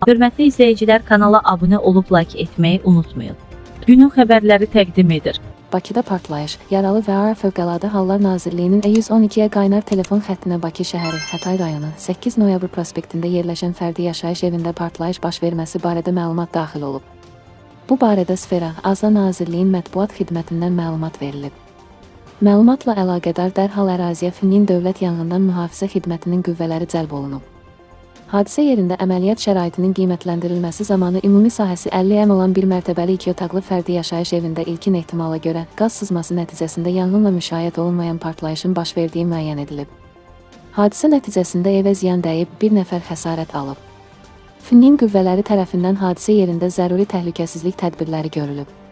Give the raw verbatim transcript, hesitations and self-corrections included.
Hörmətli izləyicilər, kanala abunə olub like etməyi unutmayın. Günün xəbərləri təqdim edir. Bakıda partlayış, yaralı və ağır Fövqəladə Hallar Nazirliyinin E yüz on ikiyə qaynar telefon xəttinə Bakı şəhəri, Hətay rayonu, səkkiz noyabr prospektində yerləşən fərdi yaşayış evində partlayış baş verməsi barədə məlumat daxil olub. Bu barədə Sfera, Azla Nazirliyin mətbuat xidmətindən məlumat verilib. Məlumatla əlaqədar dərhal əraziyə Fünnin Dövlət Yanğından Mühafizə Xidmətinin qüvvələri cəlb olunub. Hadisə yerində əməliyyat şəraitinin qiymətləndirilməsi zamanı ümumi sahəsi əlli əm olan bir mərtəbəli iki otaqlı fərdi yaşayış evində ilkin ehtimala görə qaz sızması nəticəsində yanğınla müşayiət olunmayan partlayışın baş verdiyi müəyyən edilib. Hadisə nəticəsində evə ziyan dəyib, bir nəfər xəsarət alıb. Fünnin qüvvələri tərəfindən hadisə yerində zəruri təhlükəsizlik tədbirləri görülüb.